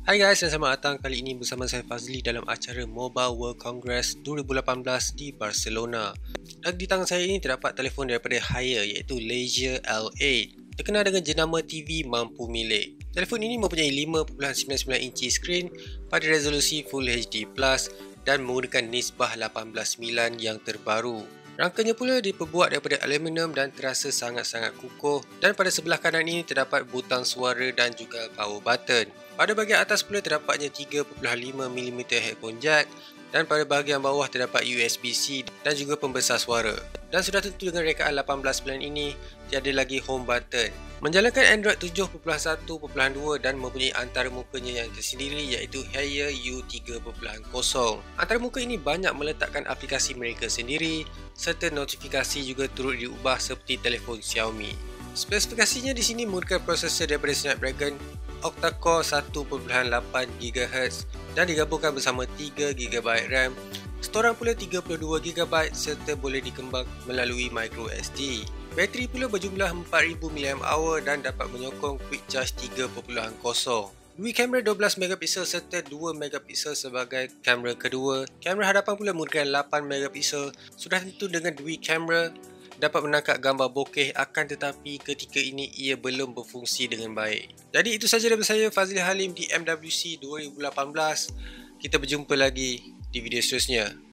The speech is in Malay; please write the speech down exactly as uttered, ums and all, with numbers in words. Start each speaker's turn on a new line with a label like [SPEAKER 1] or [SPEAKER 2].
[SPEAKER 1] Hai guys dan selamat datang kali ini bersama saya Fazli dalam acara Mobile World Congress dua ribu lapan belas di Barcelona. Dan di tangan saya ini terdapat telefon daripada Haier iaitu Leisure L eight, terkenal dengan jenama T V mampu milik. Telefon ini mempunyai lima perpuluhan sembilan sembilan inci skrin pada resolusi Full H D plus dan menggunakan nisbah lapan belas sembilan yang terbaru. Rangkanya pula diperbuat daripada aluminium dan terasa sangat-sangat kukuh, dan pada sebelah kanan ini terdapat butang suara dan juga power button. Pada bahagian atas pula terdapatnya tiga perpuluhan lima milimeter headphone jack, dan pada bahagian bawah terdapat U S B C dan juga pembesar suara. Dan sudah tentu dengan rekaan lapan belas sembilan ini, tiada lagi home button. Menjalankan Android tujuh titik satu titik dua dan mempunyai antarmukanya yang tersendiri iaitu Haier U tiga titik kosong. Antarmuka ini banyak meletakkan aplikasi mereka sendiri, serta notifikasi juga turut diubah seperti telefon Xiaomi. Spesifikasinya di sini menggunakan prosesor daripada Snapdragon octa-core satu perpuluhan lapan gigahertz dan digabungkan bersama tiga gigabyte RAM. Storan pula tiga puluh dua gigabyte serta boleh dikembang melalui micro S D. Bateri pula berjumlah empat ribu miliampere hour dan dapat menyokong quick charge tiga titik kosong. Dui kamera dua belas megapiksel serta dua megapiksel sebagai kamera kedua. Kamera hadapan pula menggunakan lapan megapiksel. Sudah tentu dengan dui kamera dapat menangkap gambar bokeh, akan tetapi ketika ini ia belum berfungsi dengan baik. Jadi itu sahaja daripada saya, Fazli Halim di M W C dua ribu lapan belas. Kita berjumpa lagi di video seterusnya.